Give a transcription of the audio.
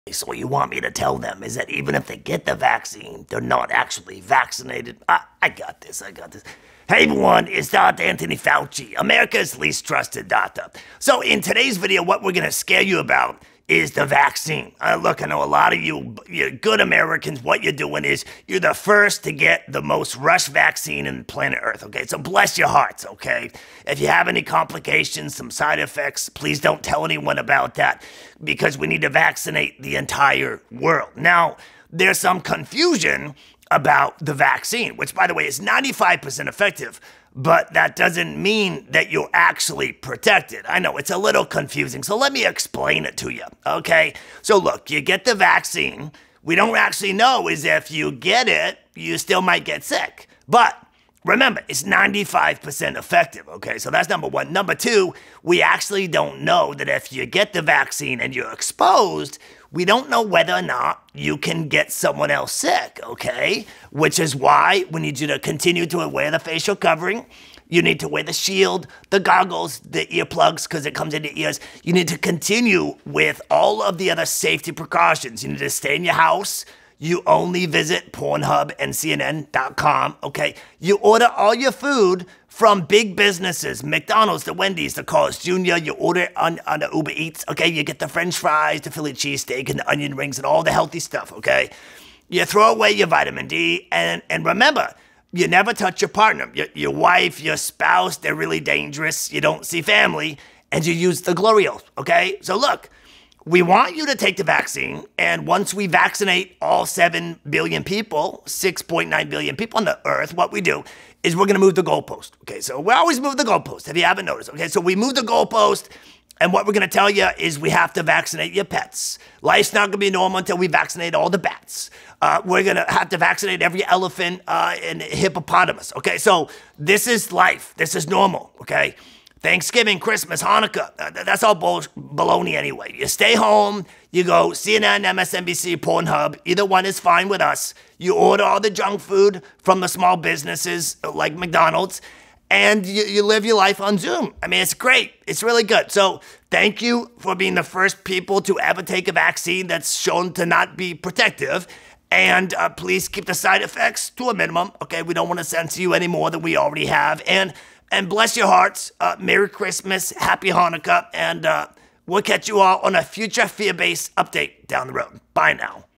So what you want me to tell them is that even if they get the vaccine, they're not actually vaccinated. I got this. Hey everyone, it's Dr. Anthony Fauci, America's least trusted doctor. So in today's video, what we're going to scare you about is the vaccine. Look, I know a lot of you're good Americans. What you're doing is you're the first to get the most rushed vaccine in planet Earth, okay? So bless your hearts, okay? If you have any complications, some side effects, please don't tell anyone about that because we need to vaccinate the entire world. Now, there's some confusion about the vaccine, which, by the way, is 95% effective, but that doesn't mean that you're actually protected. I know, it's a little confusing, so let me explain it to you, okay? So look, you get the vaccine. We don't actually know is if you get it, you still might get sick. But remember, it's 95% effective, okay? So that's number one. Number two, we actually don't know that if you get the vaccine and you're exposed, we don't know whether or not you can get someone else sick, okay? Which is why we need you to continue to wear the facial covering. You need to wear the shield, the goggles, the earplugs, because it comes in your ears. You need to continue with all of the other safety precautions. You need to stay in your house. You only visit Pornhub and CNN.com, okay? You order all your food from big businesses, McDonald's, the Wendy's, the Carl's Jr. You order on the Uber Eats, okay? You get the French fries, the Philly cheesesteak, and the onion rings, and all the healthy stuff, okay? You throw away your vitamin D, and remember, you never touch your partner. Your wife, your spouse, they're really dangerous. You don't see family, and you use the Glory Oath, okay? So look, we want you to take the vaccine, and once we vaccinate all 7 billion people, 6.9 billion people on the earth, what we do is we're going to move the goalpost. Okay, so we always move the goalpost, if you haven't noticed. Okay, so we move the goalpost, and what we're going to tell you is we have to vaccinate your pets. Life's not going to be normal until we vaccinate all the bats. We're going to have to vaccinate every elephant and hippopotamus. Okay, so this is life. This is normal, okay? Thanksgiving, Christmas, Hanukkah, that's all baloney anyway. You stay home, you go CNN, MSNBC, Pornhub, either one is fine with us. You order all the junk food from the small businesses like McDonald's, and you live your life on Zoom. I mean, it's great. It's really good. So thank you for being the first people to ever take a vaccine that's shown to not be protective. And please keep the side effects to a minimum, okay? We don't want to censor you any more than we already have. And bless your hearts. Merry Christmas, Happy Hanukkah, and we'll catch you all on a future fear-based update down the road. Bye now.